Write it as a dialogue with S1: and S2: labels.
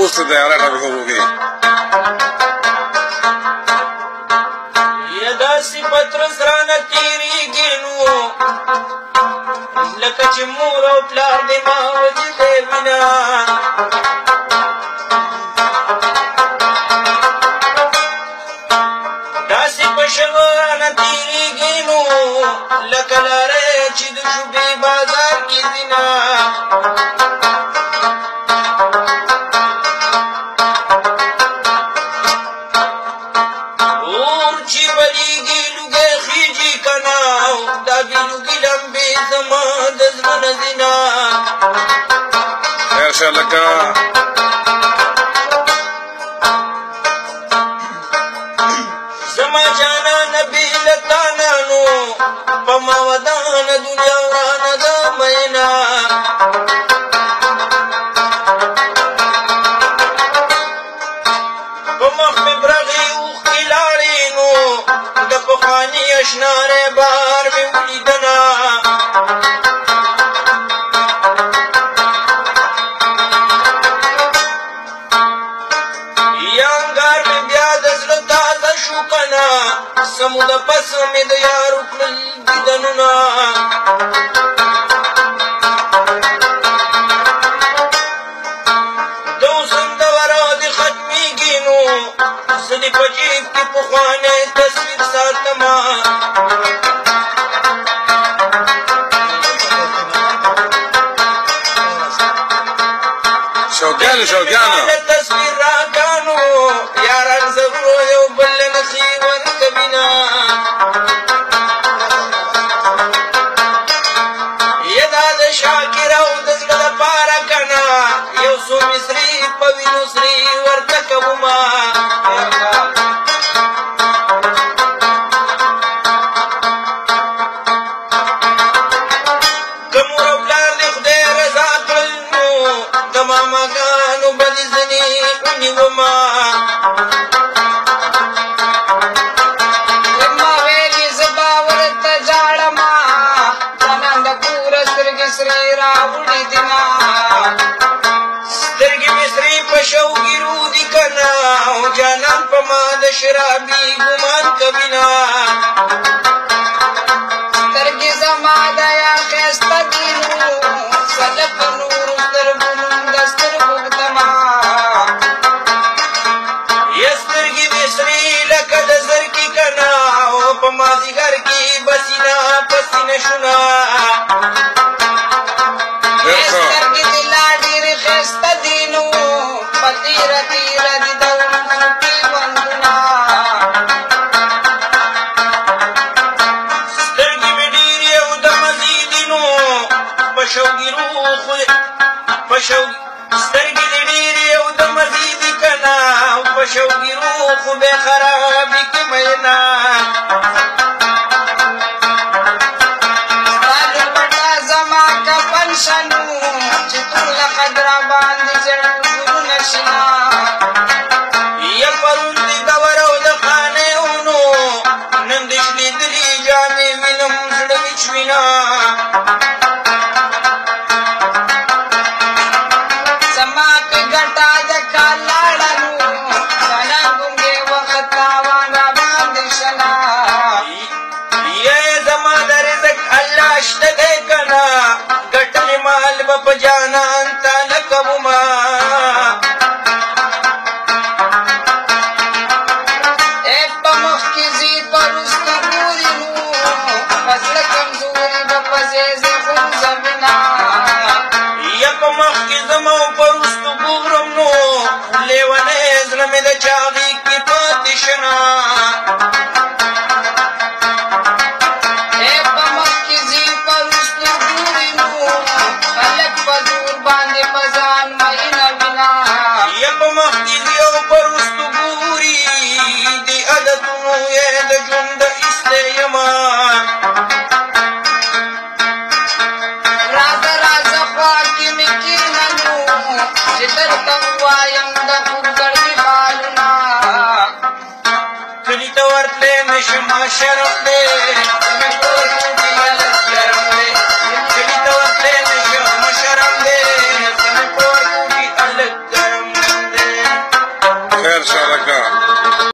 S1: پوست دیاره ټاپې خوبوږي
S2: یا داسې پترس رانه تېرېږي نو لکه چې مور او پلار دې ما وجلې وینه داسې په شګو رانه تېرېږي نو لکه لاره چې د ژوبې بازار کې ځینه اور چې بلیږي لوګی خېجي که نه دا بې لوګي لمبې زما د زړه نه ځینه
S1: خیر شه لکه
S2: زما جانانه بې له تانه نو په ما ودانه دنیا ورانه ده مینه په مخ مې برغې اوښکې لاړې نو د پخواني اشنارې بار مې ولیدنه یا انګار مې بیا د زړه تازه شو که نه سموده پسه مې د یار وکړل دیدنونه د حسن دوره دې ختمېږي نو زه دې په جیب کې پخوانی تصویر ساتمه
S1: شوقیانه
S2: تصویر راکانو یاران زغرو یو بل نخي ورکوینه یا دا د شاکر او د زړه دپاره که نه یو څو مصري په وینو سري ورته کومه که مور او پلار دې خدای رضا کړل نو د ماماګانو به دې ځینې ونیومه
S3: ما ویلې زه به ورته ژاړمه جانان د کوره سترګې سرې راوړي دینه
S2: سترګې مې سرې په شوګیرو دي که نه او جانان په ما د شرابي ګمان کوینه
S3: سترګې زما د یا ښایسته دي نو سلک د نورو سترګو نوم د سترګو ږدمه
S2: یا سترګې مې سرې لکه د زرکې که نه او په مازدیګر کې به سینه په سینه شونه
S3: سترګې دې لا ډېرې ښایسته دي نو په تېره تېره دي د وړو کې بندونه
S2: سترګې مې ډېرې او د مزې دي نو په شوګیرو سترګې دې ډېرې او د مزې دي که نه او په شوګیرو خو بې خرابې کې مینا
S3: ستا د پټه زما کفن شه نو چې ټوله قدره باندې زړګونه شنه
S2: یا پرون دې دور او د خانیونو نن دې شلېدلې جامې وینم زړه مې چوینه
S3: زما په ګټه د کال لاړه نو سړه ګونګې وخت تاوان را باندې شنه
S2: یا زما د رزق الله شته دی که نه ګټلې مال به په جانان تاله کومه
S3: په مخ کې ځي په وروسته ګوري نو په زړه کمزوري به په ځای خو زمینه
S2: یا په مخ کې زما او په وروستو ګورم نو لیونی زړه مې د چاغې کې پاتې شنه
S3: په مخ کې ځي په وروسته ګوري نو خلک په زور باندې په ځان مینه وینه
S2: یا په مخ کې ځي او په وروستو ګوري دې عادتونو یې د ژوند د ایستی یمه
S3: راځه راځه خوا کې مې کښېنه نو چې درته ووایم د خورګړدې حالونه
S2: کلي ته ورتلی نه شم شرم دی مې کور کې دې هلک ګرم دی کلي ته ورتلی نه شم شرم دی مې کور کې دې هلک ګرم دی
S1: زیاده کړه.